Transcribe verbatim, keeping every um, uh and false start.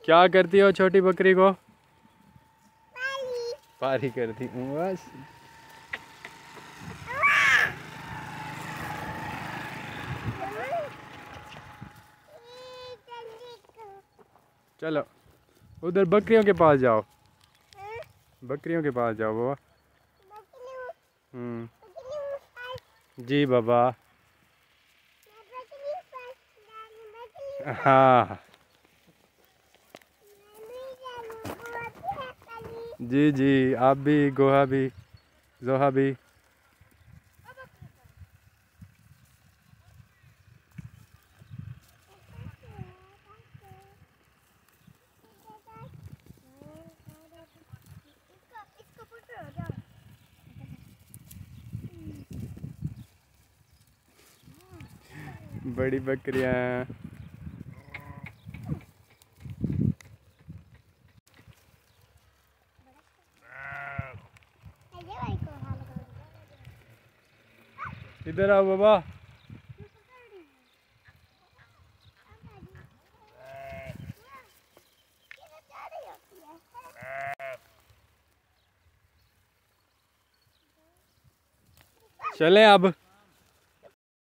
क्या करती हो छोटी बकरी को? पारी करती हूँ बस। चलो उधर बकरियों के पास जाओ, बकरियों के पास जाओ बाबा। हम्म जी बाबा। हाँ जी जी, आप भी, गोहा भी, जोहा भी। बड़ी बकरियां। इधर आओ बाबा। चलें अब।